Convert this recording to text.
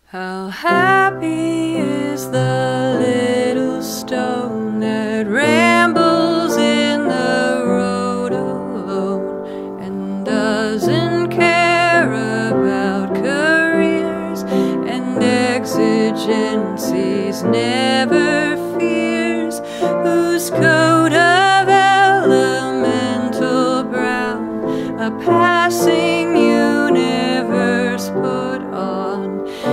How happy is the little stone that rambles in the road alone and doesn't care about careers and exigencies, never fears, whose coat of elemental brown a passing universe put on.